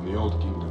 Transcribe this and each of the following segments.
from the Old Kingdom.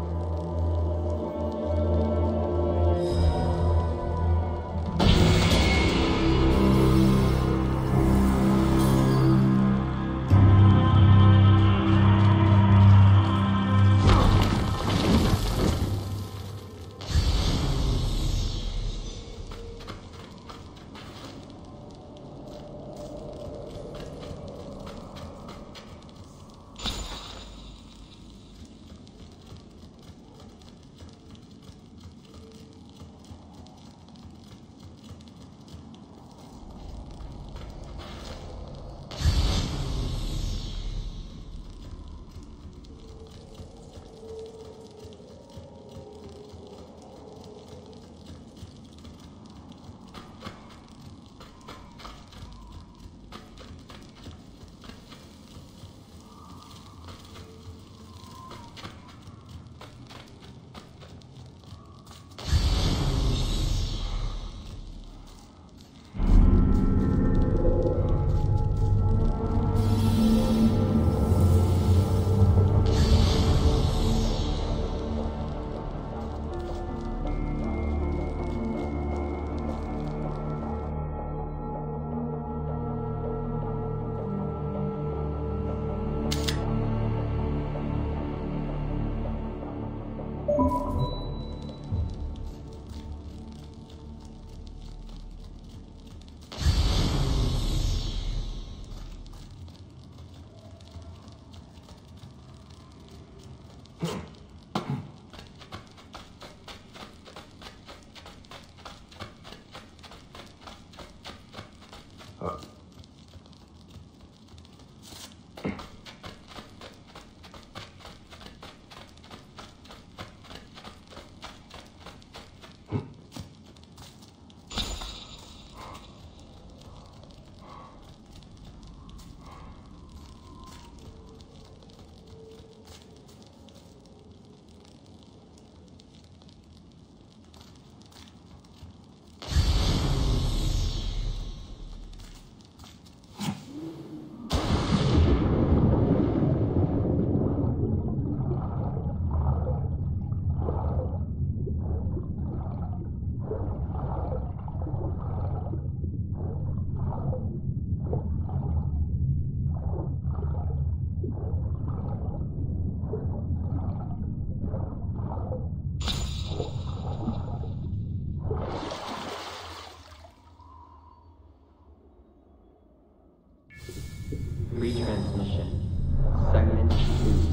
Retransmission. Segment 2.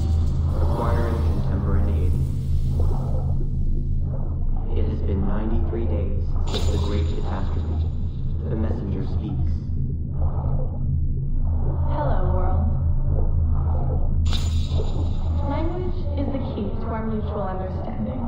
Acquiring contemporaneity. It has been 93 days since the Great Catastrophe. The messenger speaks. Hello, world. Language is the key to our mutual understanding.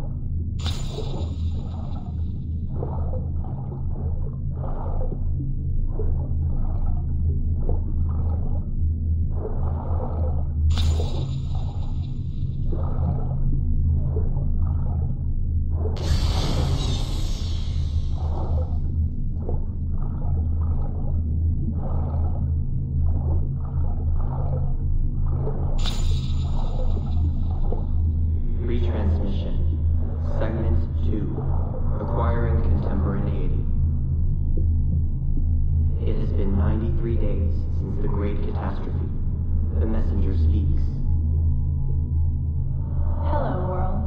Retransmission. Segment 2. Acquiring contemporaneity. It has been 93 days since the Great Catastrophe. The messenger speaks. Hello, world.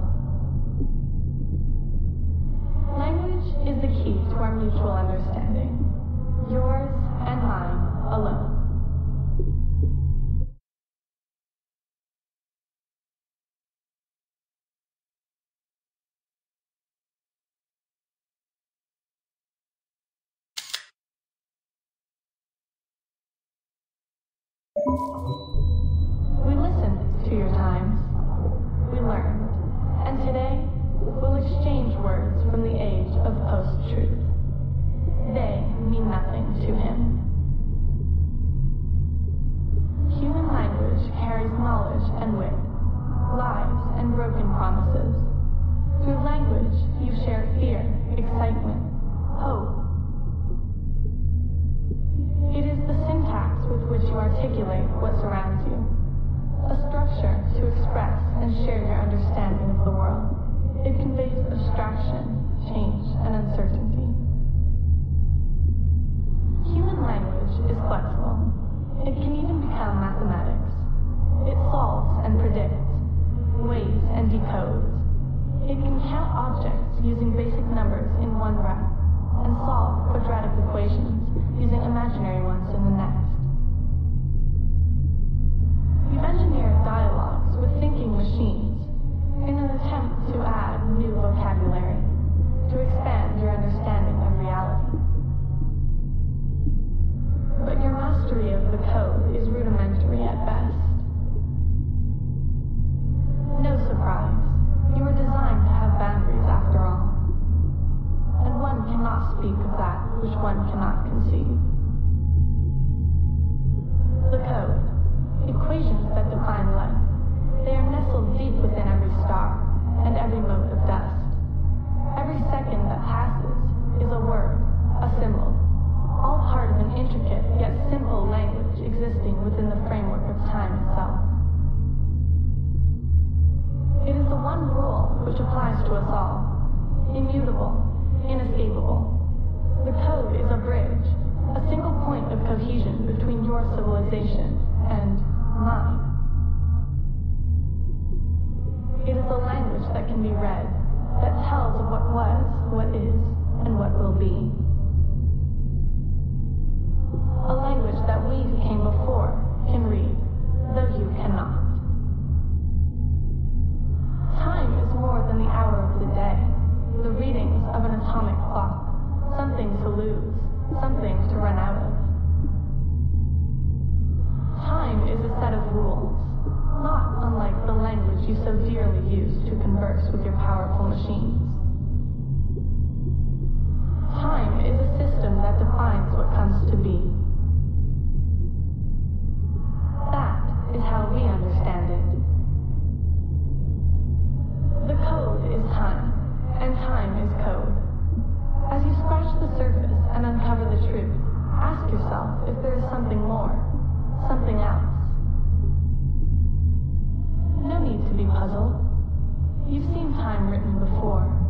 Language is the key to our mutual understanding. Yours and mine alone. We listened to your times. We learned. And today, we'll exchange words from the age of post-truth. They mean nothing to him. Human language carries knowledge and wit, lies and broken promises. Through language, you share fear, excitement, hope. It is the syntax with which you articulate what surrounds and predicts, weighs and decodes. It can count objects using basic numbers in one breath and solve quadratic equations using imaginary ones in the next. You've engineered dialogues with thinking machines in an attempt to add new vocabulary, to expand your understanding of reality. But your mastery of the code is rudimentary at best. No surprise, you were designed to have boundaries after all. And one cannot speak of that which one cannot conceive. The code, equations that define life, they are nestled deep within every star and every mote of dust. Every second that passes is a word, a symbol, all part of an intricate yet simple language existing within the framework of time itself. It is the one rule which applies to us all, immutable, inescapable. The code is a bridge, a single point of cohesion between your civilization and mine. It is a language that can be read, that tells of what was, what is, and what will be. A language that we who came before can read, though you cannot. Time is more than the hour of the day, the readings of an atomic clock, something to lose, something to run out of. Time is a set of rules, not unlike the language you so dearly use to converse with your powerful machines. Time is a system that defines what comes to be. That is how we understand it. The code is time, and time is code. As you scratch the surface and uncover the truth, ask yourself if there is something more, something else. No need to be puzzled. You've seen time written before.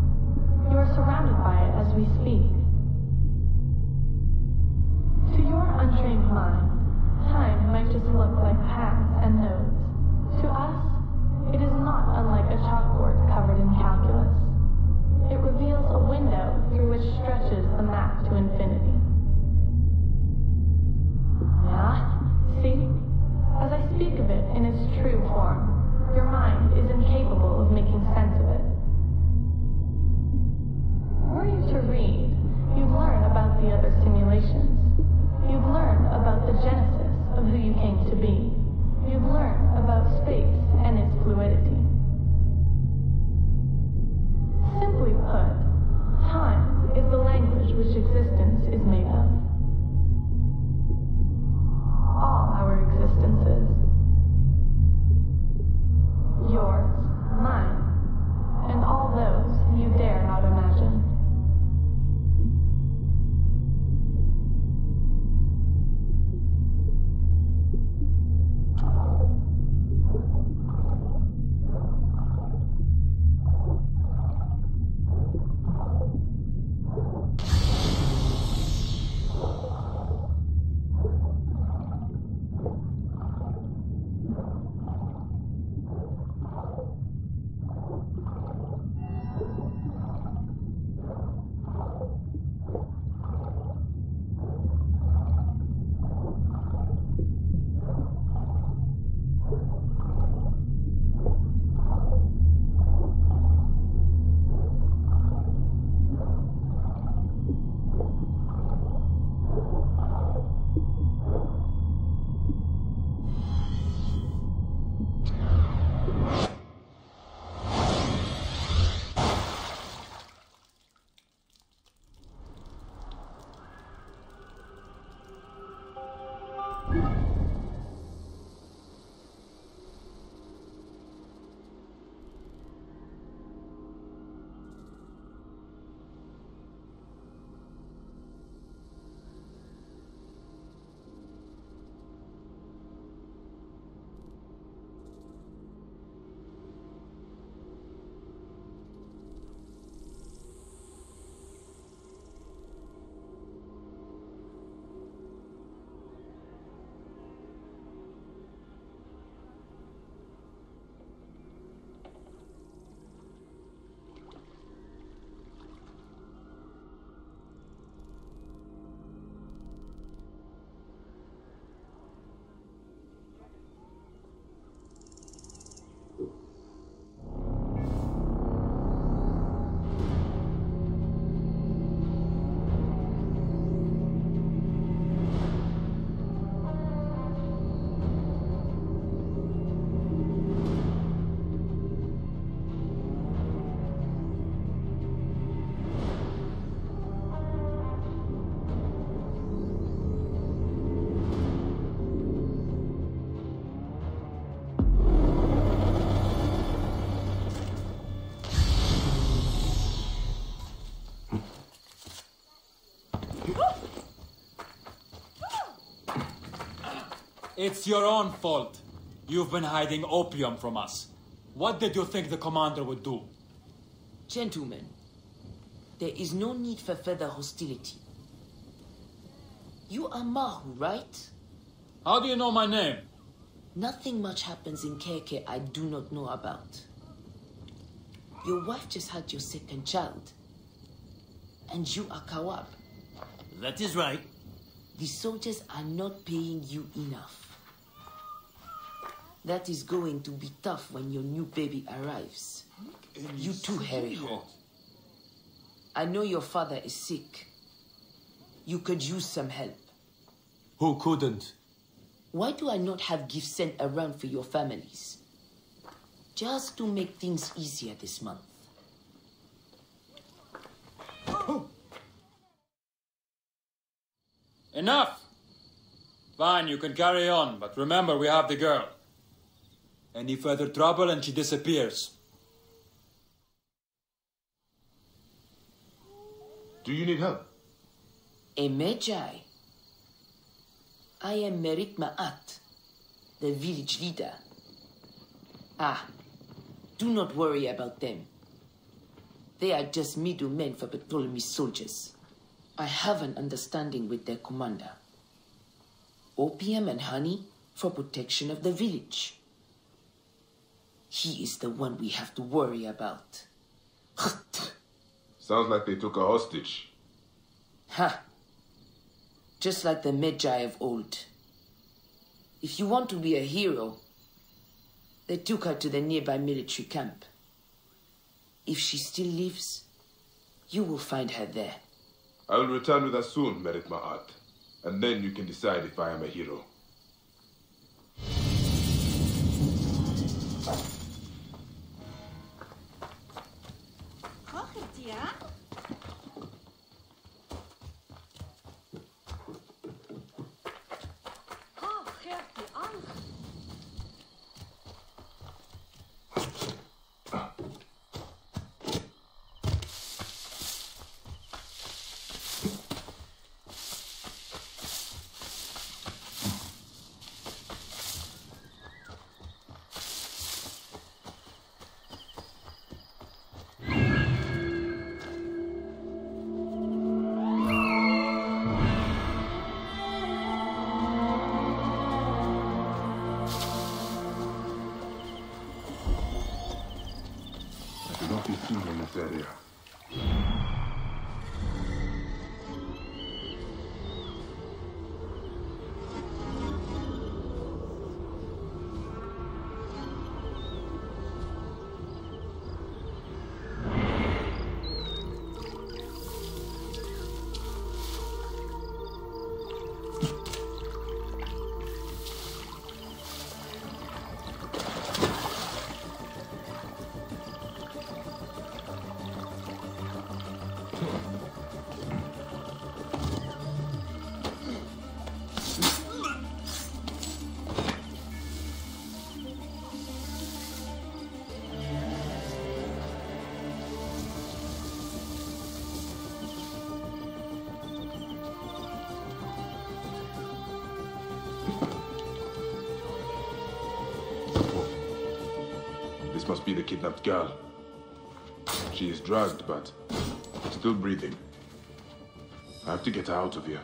It's your own fault. You've been hiding opium from us. What did you think the commander would do? Gentlemen, there is no need for further hostility. You are Mahu, right? How do you know my name? Nothing much happens in Kerke I do not know about. Your wife just had your second child. And you are Kawab. That is right. The soldiers are not paying you enough. That is going to be tough when your new baby arrives. You too, Harryho. I know your father is sick. You could use some help. Who couldn't? Why do I not have gifts sent around for your families? Just to make things easier this month. Enough! Fine, you can carry on, but remember we have the girl. Any further trouble and she disappears. Do you need help? A Magi. I am Meritmaat, the village leader. Ah, do not worry about them. They are just middlemen for Ptolemy's soldiers. I have an understanding with their commander. Opium and honey for protection of the village. He is the one we have to worry about. Sounds like they took a hostage. Ha! Just like the Magi of old. If you want to be a hero, they took her to the nearby military camp. If she still lives, you will find her there. I will return with us soon, Meritmaat. And then you can decide if I am a hero. In this area. This must be the kidnapped girl. She is drugged, but still breathing. I have to get her out of here.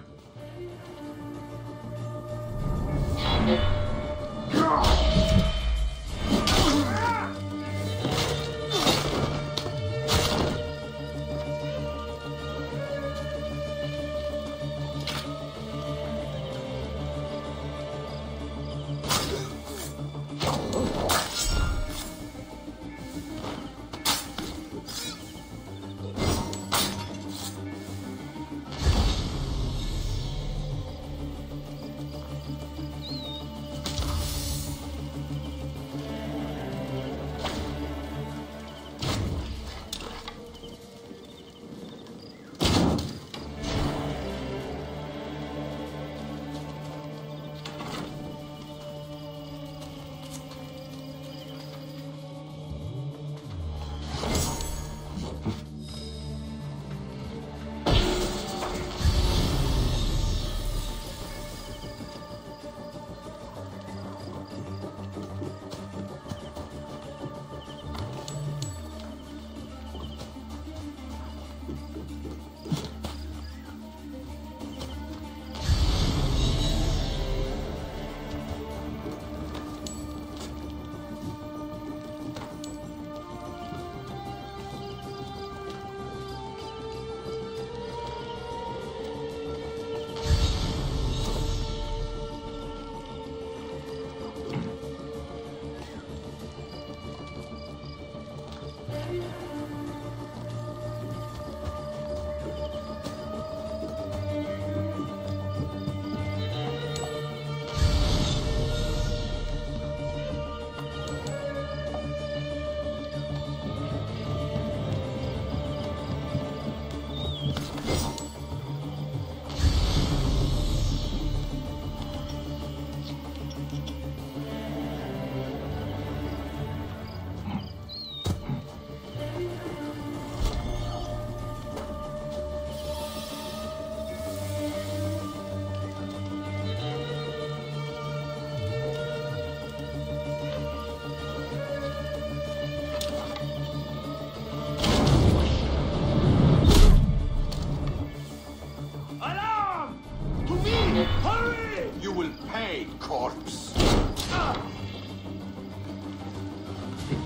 him.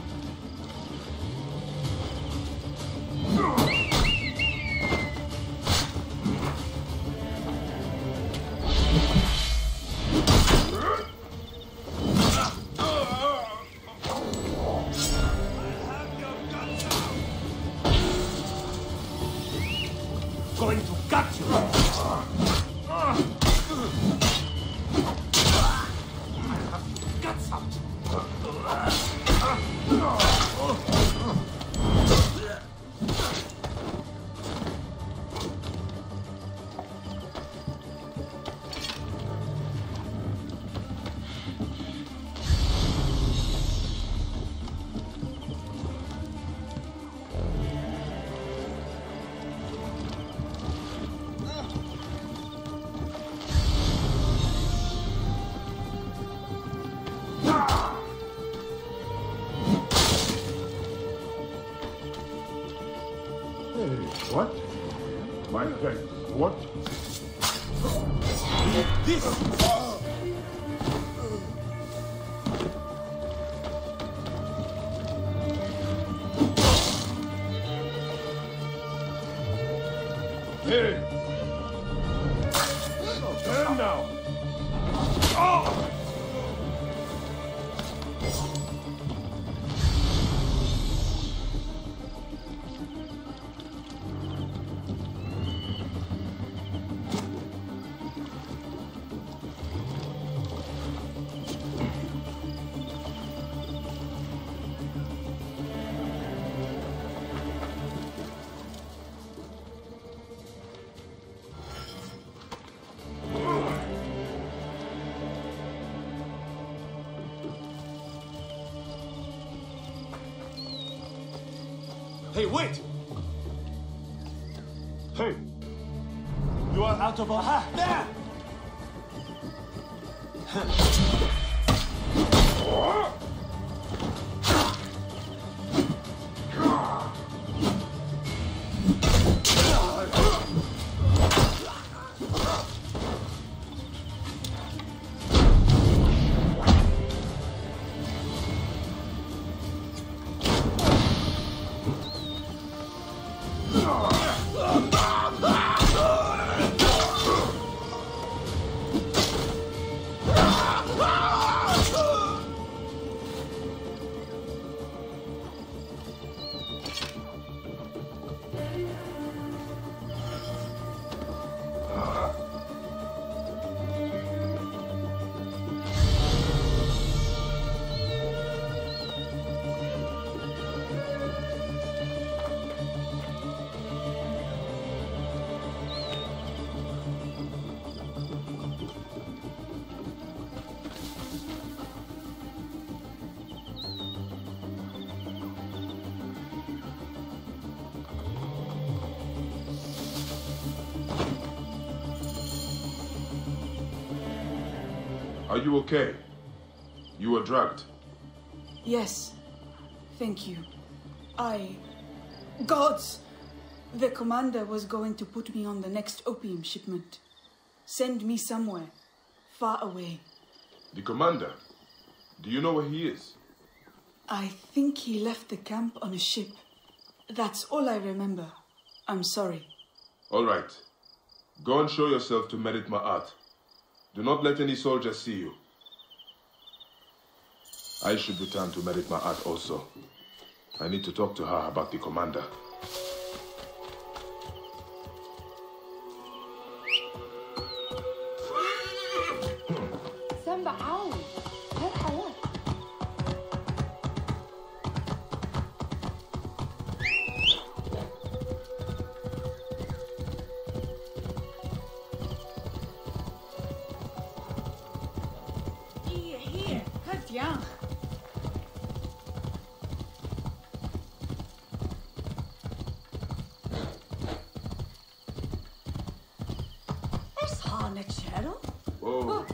Going to gut you! Guts out! What? My friend, what? This! Hey! Turn now! Hey, wait! Hey! You are out of order. There! Are you okay? You were drugged. Yes. Thank you. Gods! The commander was going to put me on the next opium shipment. Send me somewhere. Far away. The commander? Do you know where he is? I think he left the camp on a ship. That's all I remember. I'm sorry. All right. Go and show yourself to Meritmaat. Do not let any soldiers see you. I should return to Meritmaat also. I need to talk to her about the commander. سام بعاون هات حياة Hier, het ja. Is haar net Cheryl? Whoa.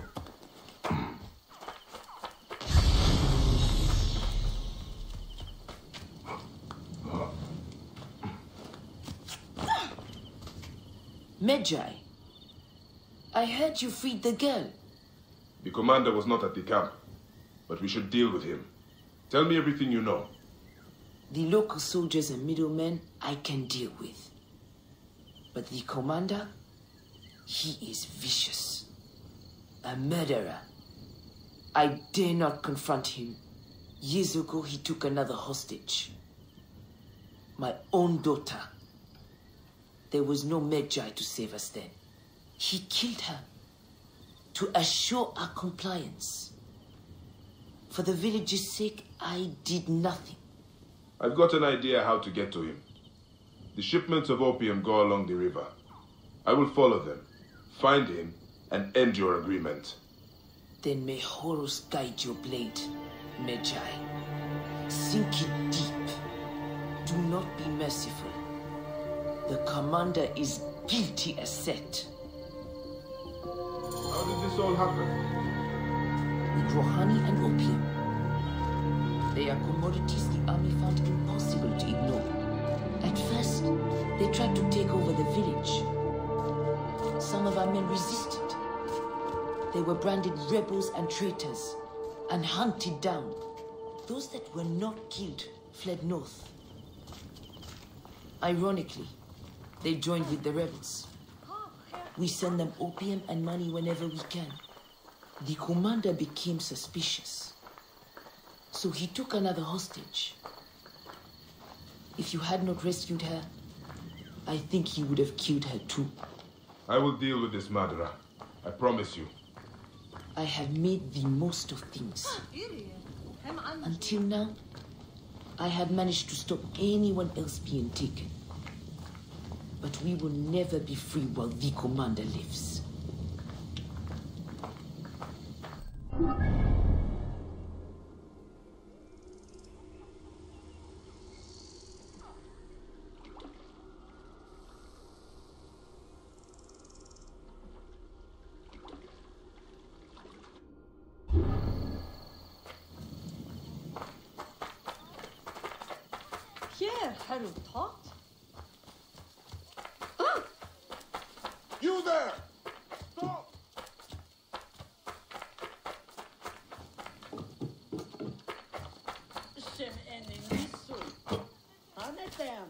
Medjay, I heard you freed the girl. The commander was not at the camp, but we should deal with him. Tell me everything you know. The local soldiers and middlemen I can deal with. But the commander, he is vicious. A murderer. I dare not confront him. Years ago, he took another hostage. My own daughter. There was no Magi to save us then. He killed her to assure our compliance. For the village's sake, I did nothing. I've got an idea how to get to him. The shipments of opium go along the river. I will follow them, find him, and end your agreement. Then may Horus guide your blade, Magi. Sink it deep. Do not be merciful. The commander is guilty as set. How did this all happen? We grow honey and opium. They are commodities the army found impossible to ignore. At first, they tried to take over the village. Some of our men resisted. They were branded rebels and traitors, and hunted down. Those that were not killed fled north. Ironically, they joined with the rebels. We send them opium and money whenever we can. The commander became suspicious. So he took another hostage. If you had not rescued her, I think he would have killed her too. I will deal with this murderer. I promise you. I have made the most of things. Until now, I have managed to stop anyone else being taken. But we will never be free while the commander lives. Here, Harold Tot. You there! Stop! Sem enemigo. Anatem.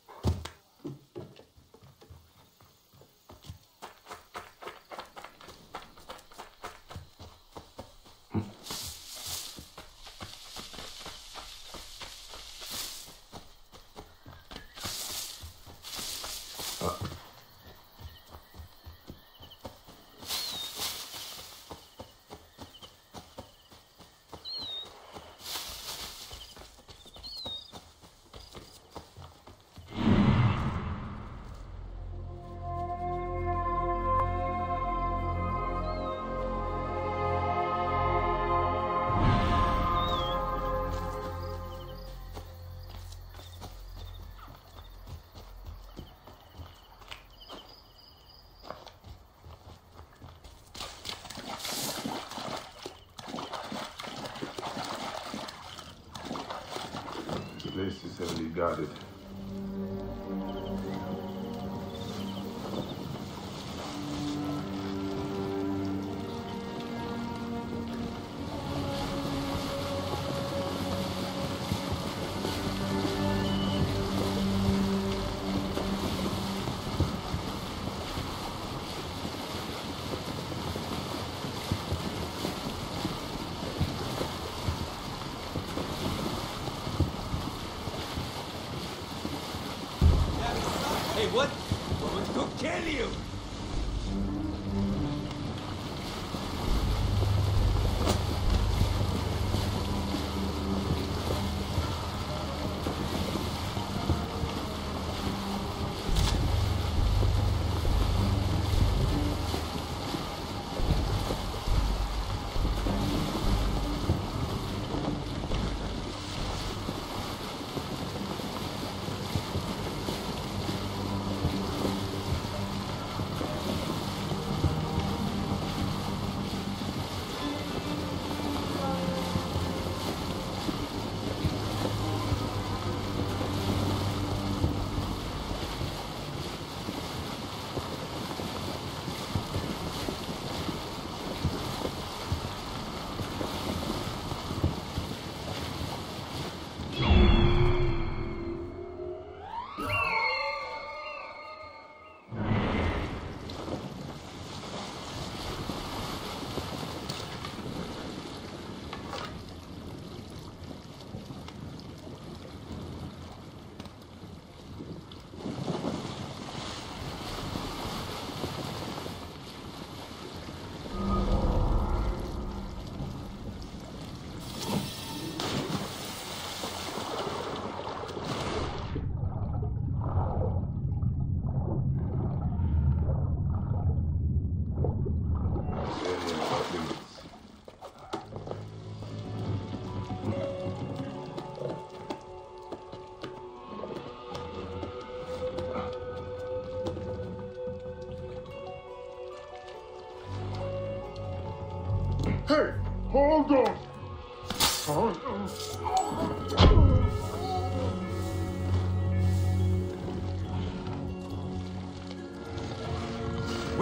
The place is heavily guarded. Hey, what? Who kill you?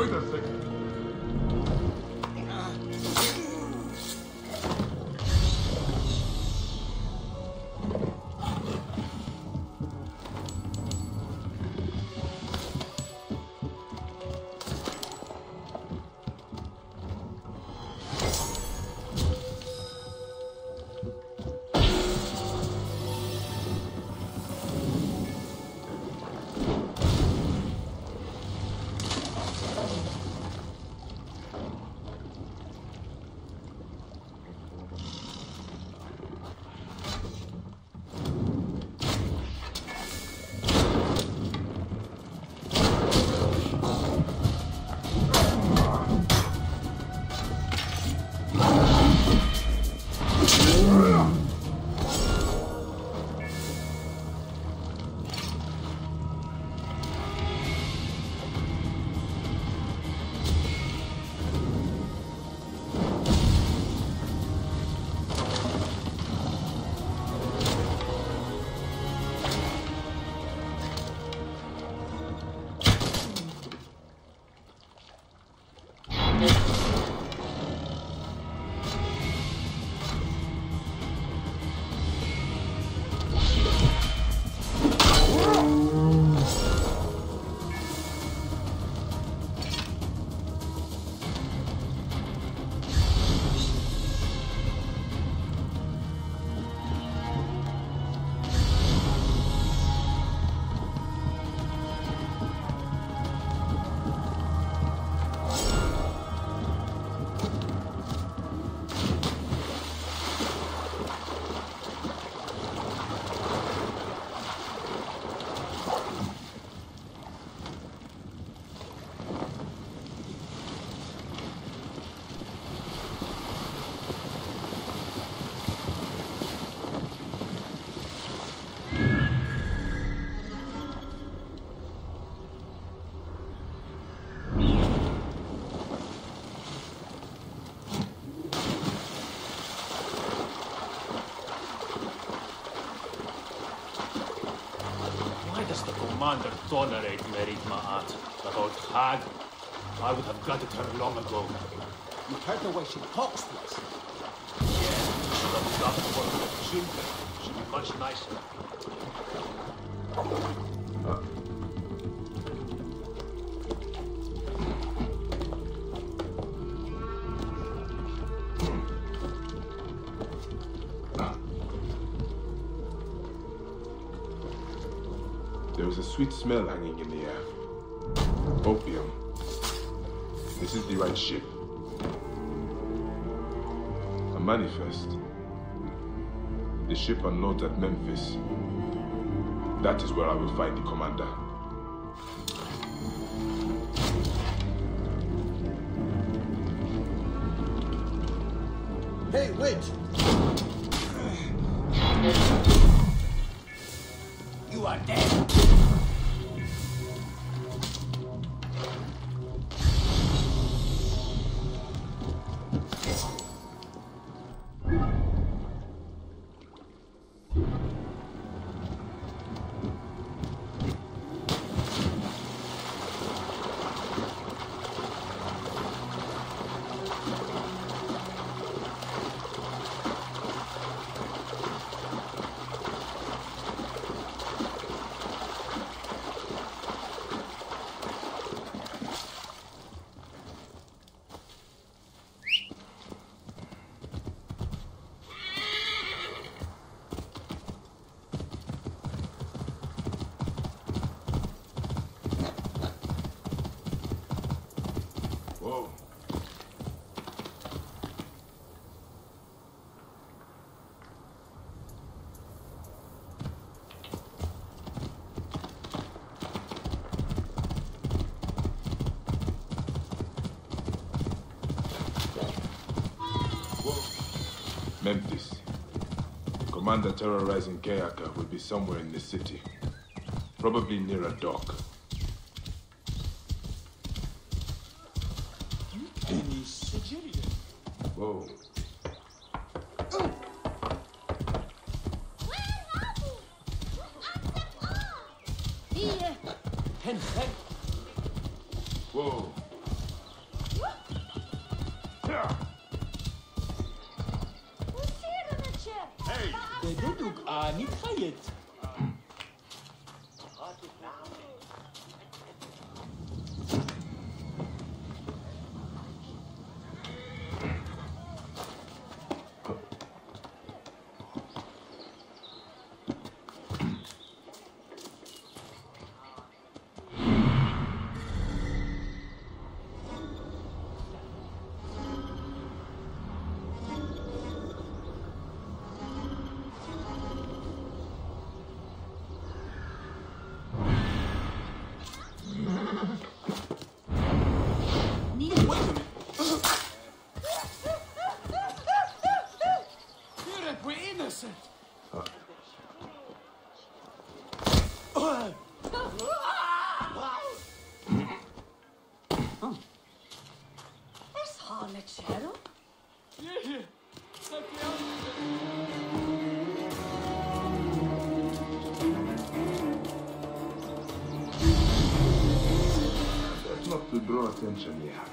Wait a second. Commander tolerate Meritmaat, that old hag. I would have gutted her long ago. You heard the way she talks to us. Yeah, she should have done for her children. She'd be much nicer. There is a sweet smell hanging in the air. Opium. This is the right ship. A manifest. The ship unloads at Memphis. That is where I will find the commander. Hey, wait! You are dead. Memphis. Commander terrorizing Kerke will be somewhere in the city. Probably near a dock. Any Sicilian? Whoa. Hen. Whoa. בדיוק, נתחיית. To draw attention here.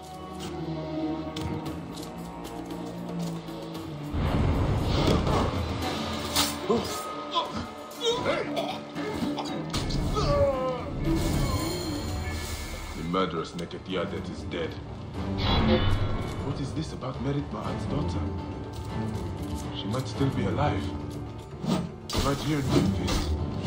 The murderous Neketiadet is dead. What is this about Meritmaat's daughter? She might still be alive. Right here in Memphis.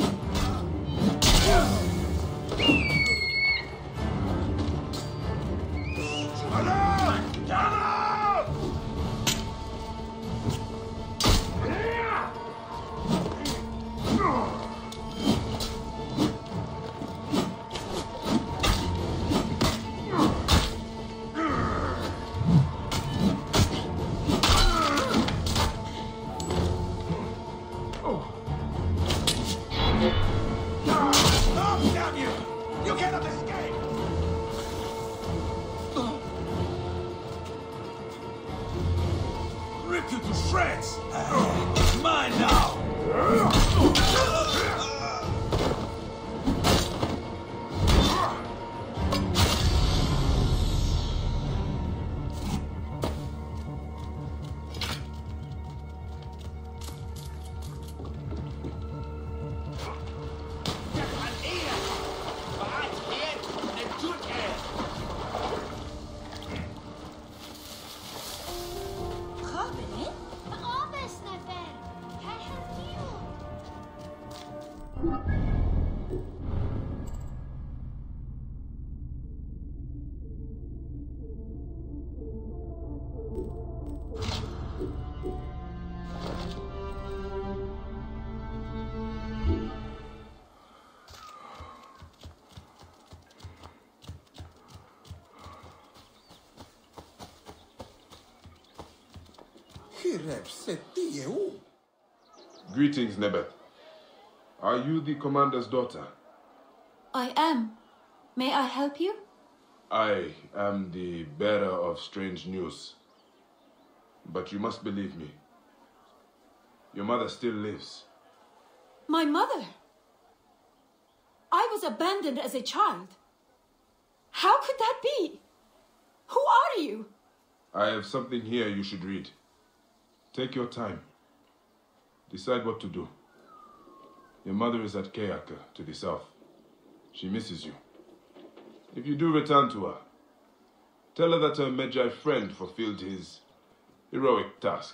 Greetings, Nebet. Are you the commander's daughter? I am. May I help you? I am the bearer of strange news. But you must believe me. Your mother still lives. My mother? I was abandoned as a child. How could that be? Who are you? I have something here you should read. Take your time. Decide what to do. Your mother is at Kerke, to the south. She misses you. If you do return to her, tell her that her Medjay friend fulfilled his heroic task.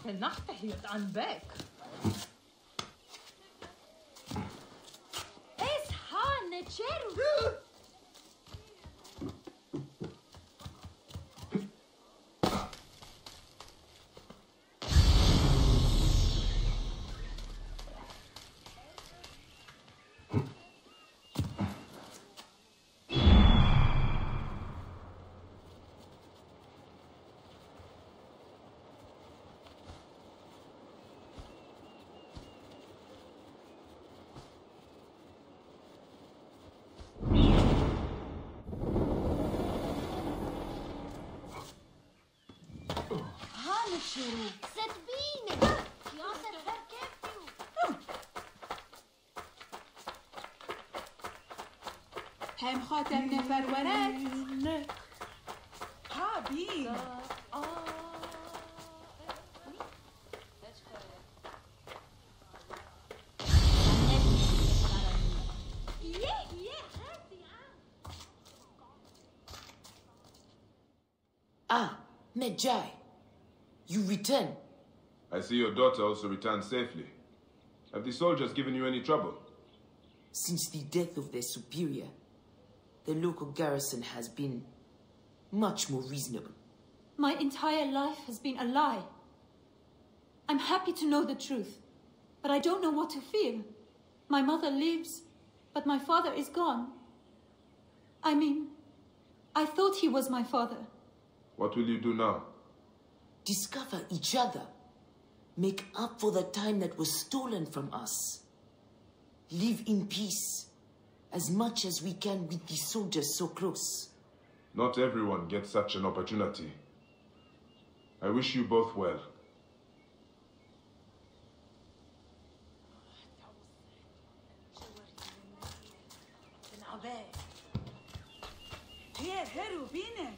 نحتهيت عن باك. اصحى نتشارو. ستبيني يا سرهر كيفيو. هم خاتم نفر ورد هابي Ah, Medjai. You return. I see your daughter also returned safely. Have the soldiers given you any trouble? Since the death of their superior, the local garrison has been much more reasonable. My entire life has been a lie. I'm happy to know the truth, but I don't know what to feel. My mother lives, but my father is gone. I mean, I thought he was my father. What will you do now? Discover each other. Make up for the time that was stolen from us. Live in peace, as much as we can with the soldiers so close. Not everyone gets such an opportunity. I wish you both well. Here, Heru, Bine.